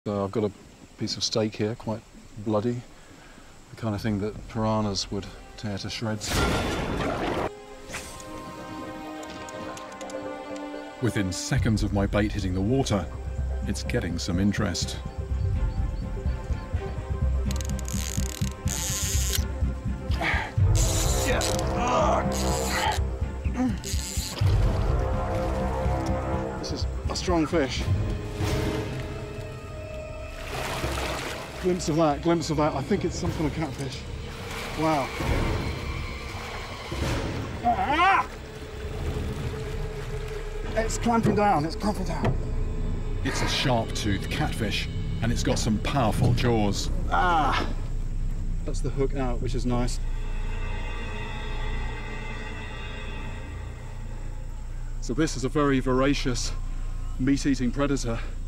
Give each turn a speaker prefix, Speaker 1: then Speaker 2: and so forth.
Speaker 1: So I've got a piece of steak here, quite bloody, the kind of thing that piranhas would tear to shreds.
Speaker 2: Within seconds of my bait hitting the water, it's getting some interest.
Speaker 1: This is a strong fish. Glimpse of that, glimpse of that. I think it's some kind of catfish. Wow. Ah! It's clamping down, it's clamping down.
Speaker 2: It's a sharp-toothed catfish, and it's got some powerful jaws.
Speaker 1: Ah! That's the hook out, which is nice. So this is a very voracious, meat-eating predator.